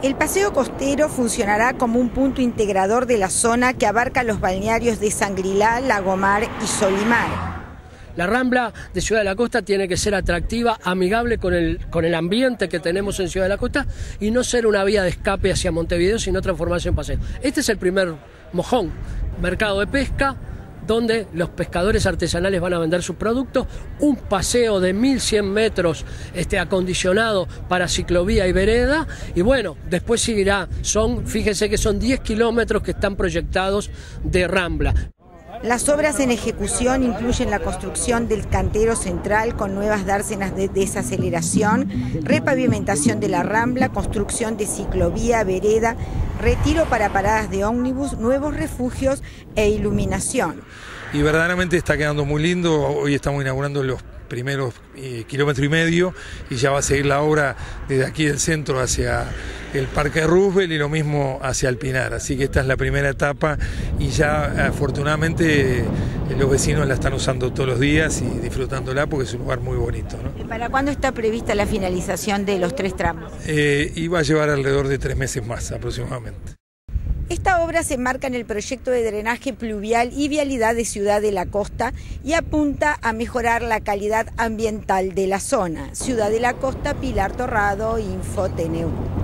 El paseo costero funcionará como un punto integrador de la zona que abarca los balnearios de Sangrilá, Lagomar y Solimar. La Rambla de Ciudad de la Costa tiene que ser atractiva, amigable con el ambiente que tenemos en Ciudad de la Costa y no ser una vía de escape hacia Montevideo, sino transformarse en paseo. Este es el primer mojón, mercado de pesca, donde los pescadores artesanales van a vender sus productos, un paseo de 1100 metros acondicionado para ciclovía y vereda, y bueno, después seguirá, fíjense que son 10 kilómetros que están proyectados de Rambla. Las obras en ejecución incluyen la construcción del cantero central con nuevas dársenas de desaceleración, repavimentación de la Rambla, construcción de ciclovía, vereda, retiro para paradas de ómnibus, nuevos refugios e iluminación. Y verdaderamente está quedando muy lindo. Hoy estamos inaugurando los primeros kilómetro y medio y ya va a seguir la obra desde aquí del centro hacia el Parque Roosevelt y lo mismo hacia el Pinar. Así que esta es la primera etapa y ya afortunadamente los vecinos la están usando todos los días y disfrutándola porque es un lugar muy bonito, ¿no? ¿Para cuándo está prevista la finalización de los 3 tramos? Y va a llevar alrededor de 3 meses más aproximadamente. Esta obra se enmarca en el proyecto de drenaje pluvial y vialidad de Ciudad de la Costa y apunta a mejorar la calidad ambiental de la zona. Ciudad de la Costa, Pilar Torrado, Info TNU.